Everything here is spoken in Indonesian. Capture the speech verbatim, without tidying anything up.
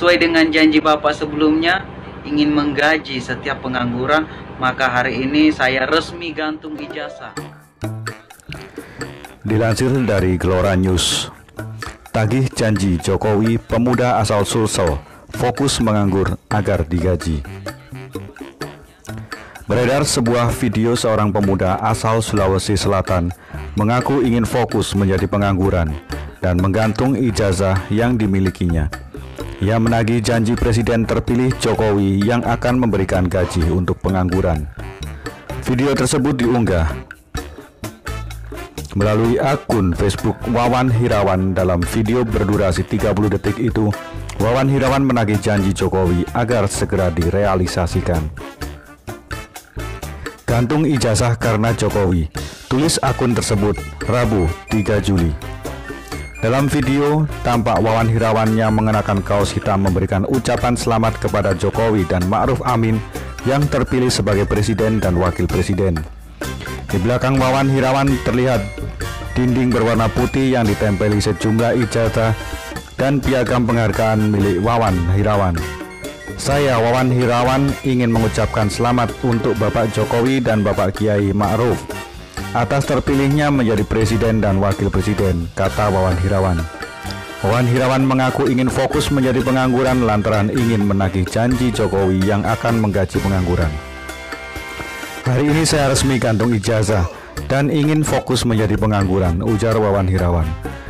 Sesuai dengan janji Bapak sebelumnya, ingin menggaji setiap pengangguran, maka hari ini saya resmi gantung ijazah. Dilansir dari Gelora News, tagih janji Jokowi pemuda asal Sulsel fokus menganggur agar digaji. Beredar sebuah video seorang pemuda asal Sulawesi Selatan mengaku ingin fokus menjadi pengangguran dan menggantung ijazah yang dimilikinya. Ia menagih janji Presiden terpilih Jokowi yang akan memberikan gaji untuk pengangguran. Video tersebut diunggah melalui akun Facebook Wawan Hirawan. Dalam video berdurasi tiga puluh detik itu, Wawan Hirawan menagih janji Jokowi agar segera direalisasikan. Gantung ijazah karena Jokowi, tulis akun tersebut Rabu tiga Juli. Dalam video, tampak Wawan Hirawan yang mengenakan kaos hitam memberikan ucapan selamat kepada Jokowi dan Ma'ruf Amin yang terpilih sebagai presiden dan wakil presiden. Di belakang Wawan Hirawan terlihat dinding berwarna putih yang ditempeli sejumlah ijazah dan piagam penghargaan milik Wawan Hirawan. Saya Wawan Hirawan ingin mengucapkan selamat untuk Bapak Jokowi dan Bapak Kiai Ma'ruf atas terpilihnya menjadi presiden dan wakil presiden, kata Wawan Hirawan. Wawan Hirawan mengaku ingin fokus menjadi pengangguran lantaran ingin menagih janji Jokowi yang akan menggaji pengangguran. Hari ini saya resmi gantung ijazah dan ingin fokus menjadi pengangguran, ujar Wawan Hirawan.